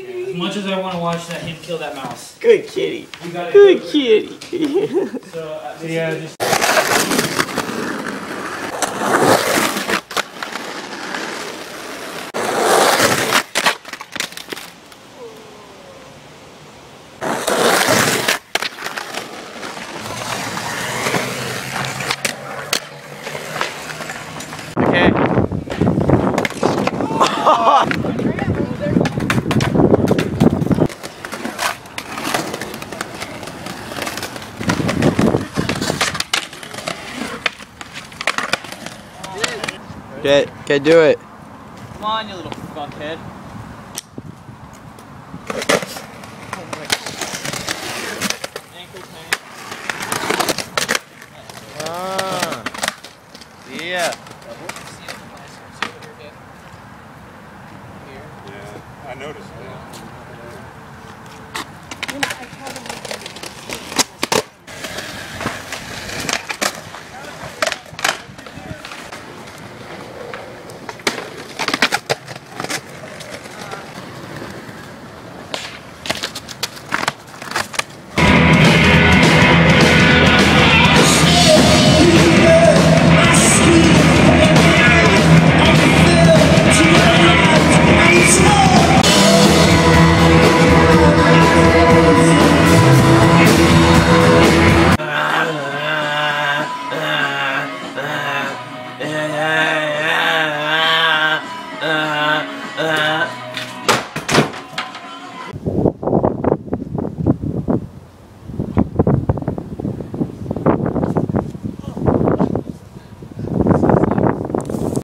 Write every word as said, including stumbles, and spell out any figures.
As much as I want to watch that him kill that mouse. Good kitty. Good kitty. So, uh, yeah, just. Okay. Get, get, do it. Come on, you little fuckhead. Ah. Yeah. Yeah, I noticed that.